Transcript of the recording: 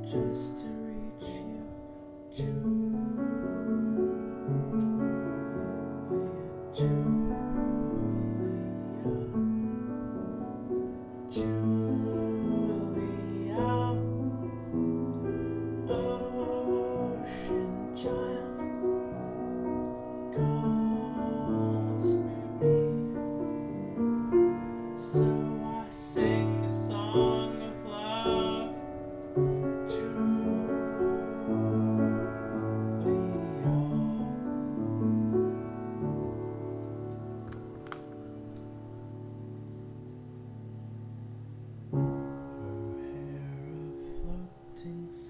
just to reach you, Julia, Julia, Julia, ocean giant calls me, so I sing a song of love, Julia. Her hair a floating